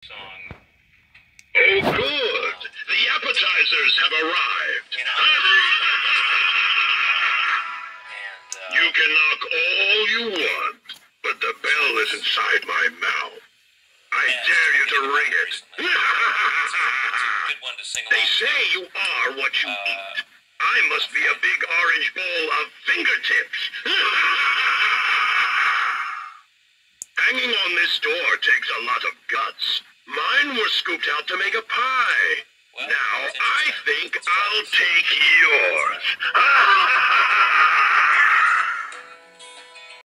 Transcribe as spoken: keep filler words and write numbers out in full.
Song. Oh, good. The appetizers have arrived. You know, and, uh, You can knock all you want, but the bell is inside my mouth. I yeah, dare you to ring it. recently. It's a good one to sing They along say to. you are what you Uh, eat. I must be a big orange bowl of fingertips. Hanging on this door takes a lot of guts. Mine were scooped out to make a pie. Well, Now that's I interesting. think It's I'll fun. take yours.